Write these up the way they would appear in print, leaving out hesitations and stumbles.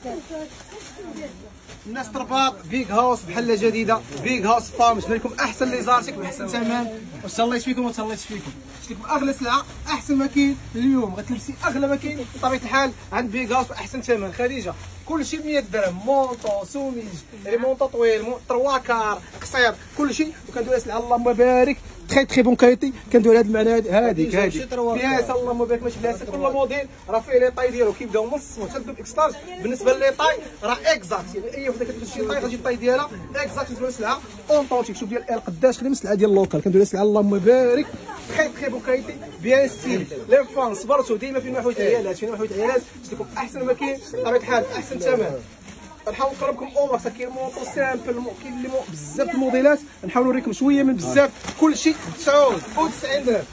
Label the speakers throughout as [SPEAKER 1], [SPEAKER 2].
[SPEAKER 1] الناس ترباط بيغ هاوس بحله جديده، بيغ هاوس فارم. جبنا لكم احسن لي زارتك باحسن ثمن. واش تهلايش فيكم وما تهلايش فيكم. جبت لكم اغلى سلعه، احسن ما كاين اليوم. غتلبسي اغلى ما كاين بطبيعه الحال عند بيغ هاوس باحسن ثمن. خديجه كلشي ب 100 درهم، مونطو سوميج، يعني مونطو طويل، 3 كار قصير، كلشي. وكندوي سلعه اللهم بارك تري بون كاليتي. كندوي هذا المعنى هذيك بياس اللهم بارك ماشي بياس. كل موديل راه فيه لي طاي ديالو كيبداو من الصوت حتى الاكستاج. بالنسبه لي طاي راه اكزاكت، يعني اي وحده كتلبس شي طاي غتجي الطاي ديالها اكزاكت. كندوي سلعه اونطونتيك. شوف ديال ال قداش خدم سلعه ديال اللوكال. كندوي سلعه اللهم بارك تري بون كاليتي بيان ستيل. لي فان صبرتوا ديما فين ما حويت عيالات، فين ما حويت عيالات جبت لكم احسن ما كاين بطبيعه الحال احسن ثمن. نحاول نقربكم اوماكس. كاين مونطو سامبل، كاين اللي بزاف الموديلات. نحاول نوريكم شويه من بزاف. كلشي ب 99 درهم.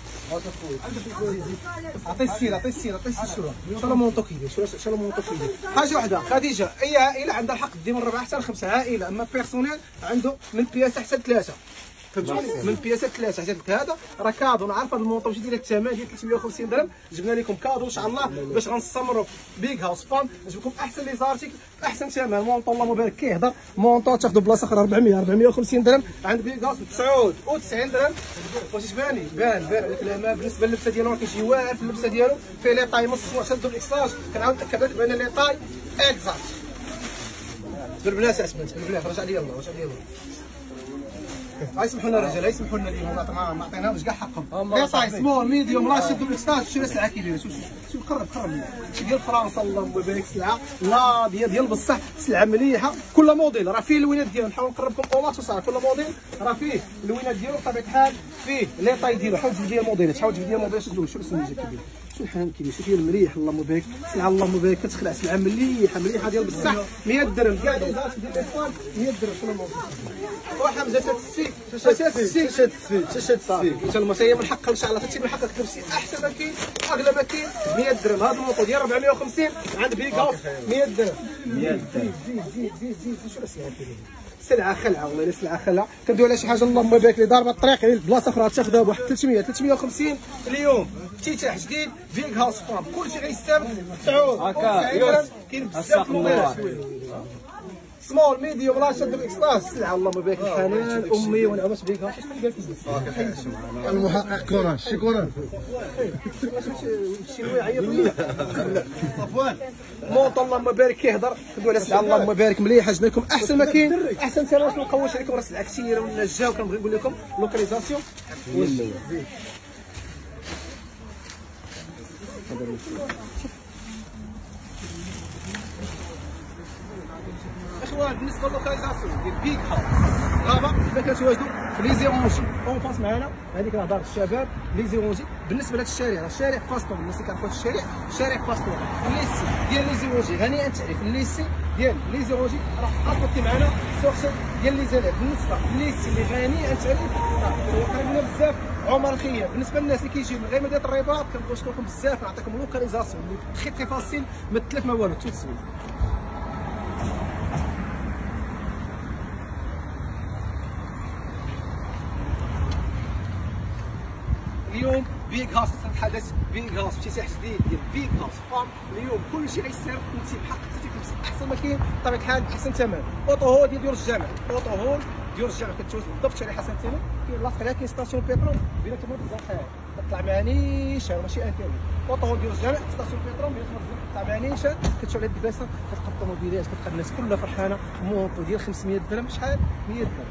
[SPEAKER 1] عطي السير شنو شنو مونطو كيدير، شنو مونطو كيدير. حاجه واحده خديجه، اي عائله عندها الحق دي من 4 حتى ل 5 عائله. اما بيرسونيل عنده من بياسه حتى ل 3. فهمتوني؟ من بياسات 3 حتى هذا راه كادو. انا عارف هذا المونطو واش داير لك الثمن ديال 350 درهم. جبنا لكم كادو ان شاء الله باش غنستمروا في بيغ هاوس فان. نجيب لكم احسن لي زارتيك باحسن ثمن. مونطو اللهم بارك كيهضر. مونطو تاخذوا بلاصه اخرى 450 درهم عند بيغ هاوس ب 99 درهم. واش تباني بان عليك الامام. بالنسبه للبسه ديالو راه كيجي واعر. اللبسه ديالو فيه لي طاي من الصوت شدوا الاكستاج. كنعاود ناكد لك بان لي طاي اكزاكت. بالبلاصه اسمنت بالبلاصه. رجع لي يلاه يسمحوا لنا الرجال، يسمحوا لنا اليوم ما عطيناهمش كاع حقهم. لي طاي سمول ميديوم لا شدوا الاكستاج. شوف السلعه كي دايره. شوف قرب ديال فرنسا اللهم بارك. سلعه لا ديال بصح سلعه مليحه. كل موديل راه فيه الوينات ديالو. نحاول نقربكم اوماكس وصافي. كل موديل راه فيه الوينات ديالو بطبيعه الحال. فيه لي طاي ديالو. حاول تجيب لي الموديلات، حاول تجيب لي الموديلات. شوف السميجه كيدير، شوف الحنان كيدير، شوف ديال المريح اللهم بارك. سلعه اللهم بارك كتخلع. سلعه مليحه ديال بصح 100 درهم. كاع لي زارت ديال الاخوان 100 درهم. شنو الموضوع؟ وحمزه شاشات السي ان شاء الله. هي من حقها ان شاء الله. حتى من حقك تلبسي احسن ما كاين اغلى ما كاين 100 درهم. هذا الموطو ديال 450 عند بيغ هاوس 100 درهم. 100 درهم. زيد شو السلعه كاينه. سلعه خلعه والله الا سلعه خلعه. كندوي على شي حاجه اللهم بارك لي ضاربه الطريق. يعني بلاصه اخرى تاخذها بواحد 350 اليوم. افتتاح جديد بيغ هاوس فارم. كلشي غيستافد 9 كاين بزاف الموديلات. سمول ميديوم لا شد الاكستاج. سلعه اللهم بارك الحنان امي ونعمت بيغ هاوس.
[SPEAKER 2] المحقق كوران شكرا.
[SPEAKER 1] شي نوع يعيط ليا صفوان. مونطو اللهم بارك كيهضر. كندوي على سلعه اللهم بارك مليحه. جبنا لكم احسن ما كاين احسن ثمن. ما نقوش عليكم راه سلعه كثيره ولا جاو. كنبغي نقول لكم لوكاليزاسيون. اخوان بالنسبه للوكاليزاسيون ديال بيغ هاوس غابه حنا كنتواجدوا في لي زيرونجي اون فاس معنا. هذيك راه دار الشباب لي زيرونجي. بالنسبه لهذا الشارع راه شارع باستور. الناس اللي كيعرفوا هذا الشارع شارع باستور. الليسي ديال لي زيرونجي هنيئا تعريف. الليسي ديال لي زيرونجي راه حاطط معنا سوق ديال لي زالات. بالنسبه لليسي اللي غني عن تعريف هو قريب لنا بزاف عمر الخير. بالنسبه للناس اللي كيجيو من غير مدينه الرباط كنبغيو نشكركم بزاف. نعطيكم لوكاليزاسيون اللي تري فاسيل ما تلف ما والو تو تسوي. اليوم بيغ هاوس تنتحدث بيغ هاوس افتتاح جديد ديال بيغ هاوس فارم. اليوم كلشي غيسير انت بحق تلبس احسن ما كاين بطبيعه الحال احسن ثمن. اوطو هول ديال ديور الجامع. اوطو هول ديور الجامع كتوز بالضبط شارع حسن الثاني. كاين لاصق عليها كاين ستاسيون بيترول بين كما الزقاق. كطلع مع نيشان ماشي انترنت. اوطو هول ديور الجامع ستاسيون بيترول بين كطلع مع نيشان. كتشوف على الدباسه كتلقى الطوموبيلات كتلقى الناس كلها فرحانه. مونطو ديال 500 درهم شحال 100 درهم.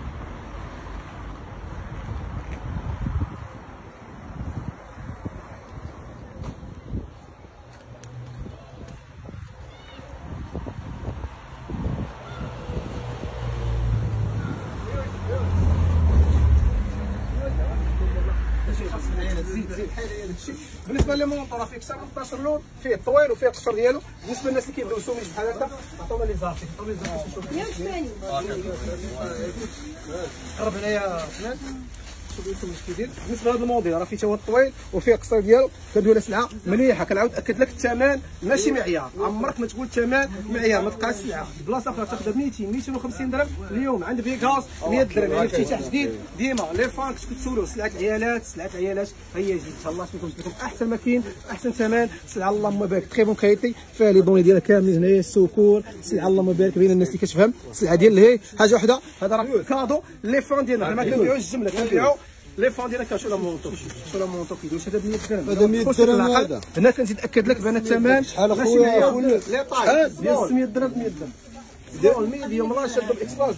[SPEAKER 1] بالنسبه للمونطو راه فيه اكثر من 12 لون. فيه الطويل وفيه القصر ديالو. بالنسبه للناس اللي كيبغيو سوميج بحال هكا عطونا لي زارتي. نشوف قرب هنايا فلان. شوفوا لكم اش كيدير. بالنسبه لهذا الموديل راه فيه تا هو الطويل وفيه القصير ديالو، كندوي على سلعه مليحه. كنعاود ناكد لك الثمن ماشي معيار، عمرك ما تقول الثمن معيار، ما تلقاش السلعه بلاصه اخرى تاخذها ب 200 250 درهم، اليوم عند بيك هاوس 100 درهم. يعني افتتاح جديد ديما لي فان كنتو كتسولوا سلعه العيالات هي جديد ان شاء الله. شفتوا لكم احسن ما كاين، احسن ثمن، سلعه اللهم بارك تري بون كاليتي، فيها لي دوني ديالها كاملين هنايا، السكور، سلعه اللهم بارك بين الناس اللي كتفهم. السلعه ديال الهي حاجه وحده، هذا راه كادو لي فان ديالنا، ما كنبيعوش الجمله، كنبيعوا لي فان ديالنا. كنشوف لا مونطو، شوف لا مونطو كيدوز هذا ب 100 درهم،
[SPEAKER 2] هذا 100 درهم. هذا
[SPEAKER 1] هنا كنزيد ناكد لك بان الثمن
[SPEAKER 2] شحال اخويا؟
[SPEAKER 1] لي طاي ديال 600 درهم 100 درهم ديال ميديوم لا شاد بالاكسباس.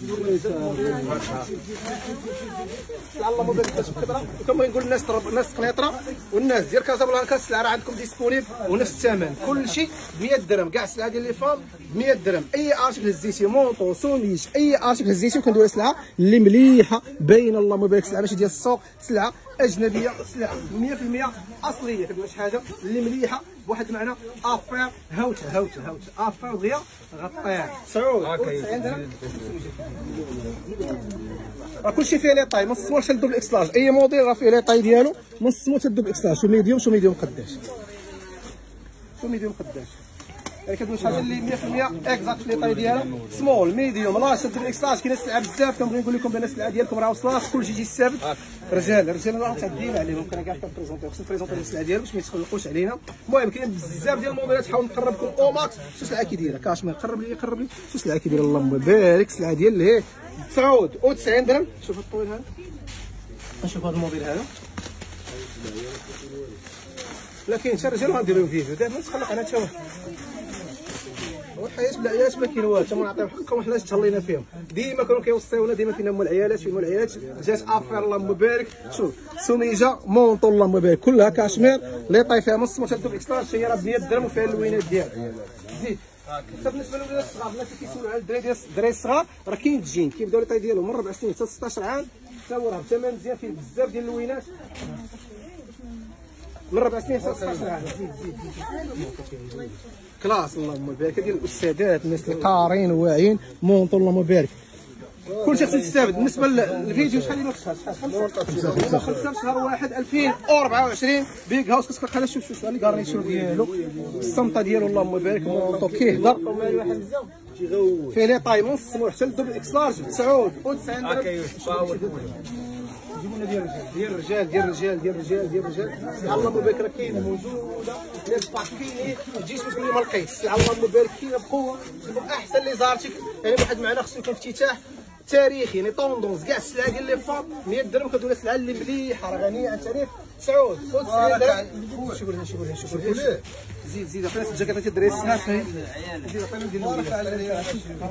[SPEAKER 1] اللهم بارك فيك الخضره. وكما نقول الناس الناس قنيطره والناس ديال كازابلانكا، السلعه راه عندكم ديسپونيبل ونفس الثمن، كل شيء ب 100 درهم. كاع السلعه ديال لي فام ب 100 درهم. اي ارتيكل هزيتي مونطو سوميش، اي ارتيكل هزيتي، وكندوي على سلعه اللي مليحه باينه اللهم بارك، سلعه ماشي ديال السوق، سلعه اجنبيه، سلعه 100% اصليه. كندوي شي حاجه اللي مليحه بواحد المعنى افير هاوته افير دغيا غطيها سعود راه كلشي فيه لي طاي، من الصور حتى للدوبل اكسلاج. اي موديل راه فيه لي طاي ديالو من الصور حتى للدوبل اكسلاج. شو ميديوم قداش، شو ميديوم قداش. يعني كتقول شي حاجه اللي 100% اكزاكت لي طاي ديالها سمول ميديوم لارج الدوبل اكسلاج. كاين السلعه بزاف، كنبغي نقول لكم بان السلعه ديالكم راه وصلات، كلشي يجي السبت. رجال راه تعدينا عليهم، كنا كاع كنبريزونطيو، خصنا نبريزونطيو السلعه ديالهم باش ما يتخلقوش علينا. المهم كاين بزاف ديال الموديلات، حاول نقرب لكم او ماكس. شو السلعه كي دايره كاشمير، قرب لي شو السلعه كي دايره اللهم بارك. السلعه ديال اللي هي 99 درهم. شوف الطويل هذا، نشوف هذا الموديل هذا. لا كاين حتى الرجال غندير لهم فيديو دابا نتخلق انا حتى واحد. والحياه بلا عيالات ما كاين والو، حتى نعطيو حقهم حنا تهلينا فيهم. ديما كانوا كيوصيونا، ديما فينا هما العيالات، فين هما العيالات. جات افير اللهم بارك. شوف سميجه مونطو اللهم بارك، كلها كاشمير لي طاي فيها من الصمت حتى الدوبل اكسلاج. هي راه ب 100 درهم وفيها اللوينات ديالها. زيد حتى بالنسبه للولاد الصغار، الناس اللي كيسولوا على الدراري الصغار، راه كاين الجين كيبداو لي طاي ديالهم من 4 سنين حتى 16 عام، حتى هو راه بثمن مزيان، فيه بزاف ديال اللوينات من 4 سنين حتى 16 عام. زيد كلاس اللهم بارك، ديال الاستاذات، الناس اللي قارين وواعيين، مونطو اللهم بارك. كلشي خصو يستافد. بالنسبه للفيديو شحال اللي ما خصهاش؟ شحال؟ شهر 1 2024 بيك هاوس. كتلقى على شوف اللي غارنيشور ديالو، الصمته ديالو اللهم بارك، مونطو كيهضر، فيه لي طاي من السموح حتى للدوبل اكسلارج ب 99 درهم. جيبوا لنا ديال الرجال. اللهم بارك راه كاينه موجوده، لي سباك كاينين، ما تجيش تقول لي ما لقيتش. اللهم بارك كاينه بقوه، احسن لي زارتيك. يعني بواحد المعنى خصو يكون افتتاح تاريخي، يعني طوندونس. كاع السلعه ديال لي فام 100 درهم، كتقول السلعه اللي مليحه راه غنيه عن التعريف. 99 درهم. شوف ليه زيد عطينا الجاكيطات الدراري الصغار. زيد عطينا ندير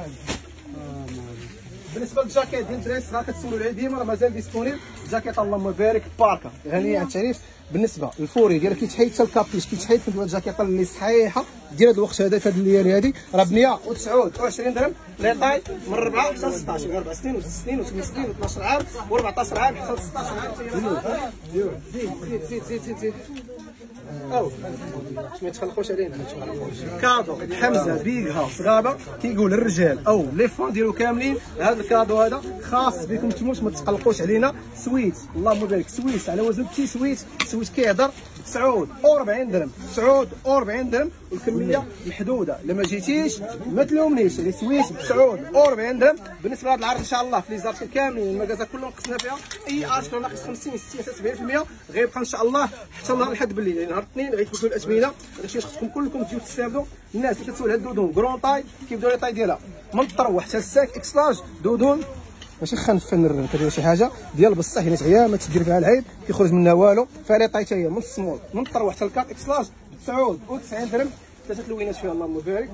[SPEAKER 1] بالنسبه للجاكيت ديال الدراري الصغار كتسولوا عليه ديما، راه مازال ديسپونيبل. جاكيط اللهم بارك باركه غنيه عن التعريف. بالنسبه للفوري ديالها كيتحيد حتى الكابيش كيتحيد. كندوي الجاكيطه اللي صحيحه ديال هذا الوقت هذا، في هذه الليالي هذه، راه ب 129 درهم. لي طاي من 4 حتى 16، 4 سنين و 6 سنين و 8 سنين و 12 عام و 14 عام حتى 16 عام. زيد او باش ما يتخلقوش علينا. كادو حمزه بيغ هاوس غابه كيقول الرجال او لي فان ديالو كاملين. هذا الكادو هذا خاص بكم نتوما، ما تقلقوش علينا. سويت اللهم بارك، سويت على وزن بتي سويت كيهضر 49 درهم. 49 درهم والكميه محدوده، لما جيتيش ما تلومنيش. اللي سويت ب 49 درهم. بالنسبه لهذا العرض ان شاء الله في لي زارتي كاملين المكازا كلهم قسنا فيها. اي ارتيكل ناقص 50 60 70% غيبقى ان شاء الله حتى نهار الحد بالليل. يعني نهار الاثنين غيتبدلوا الاثمنه. هادشي خصكم كلكم تجيو تستافدوا. الناس اللي كتسول على الدودون كرون طاي كيبداو لي طاي ديالها من الطروه حتى الساك اكسلاج. دودون ماشي خنفن، كدير شي حاجه ديال بصح، يعني غير ما تدير فيها العيب كيخرج منها والو. فلي طاي حتى هي من السمول من الطروه حتى الكات اكسلاج 99 درهم. 3 لوينات فيها اللهم بارك.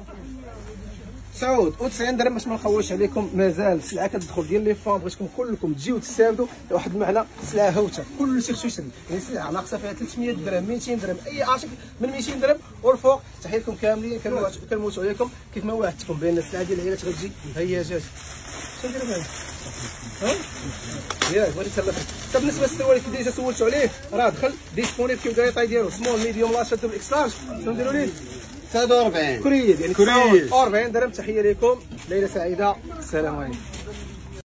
[SPEAKER 1] 99 درهم باش ما نخوش عليكم. مازال السلعه كتدخل ديال لي فان، بغيتكم كلكم تجيو تستافدوا. واحد المعنى سلعه هاوته، كلشي خصو يشري. يعني سلعه ناقصه فيها 300 درهم 200 درهم، اي ارتيكل من 200 درهم والفوق. تحياتكم كاملين، كنموتوا عليكم كيف ما وعدتكم بان السلعه ديال العيالات غتجي. هي جات. شنو نديروا بها؟ ياك بغيتي تسلف. حتى بالنسبه للسروال اللي ديجا سولتوا عليه راه دخل ديسپونيبل كيبدا لي ديالو سمول ميديوم لارج شادو بالاكسلاج. شنو نديروا ليه؟ 49 كريد، يعني 49 درهم. تحيه لكم، ليله سعيده، السلام عليكم.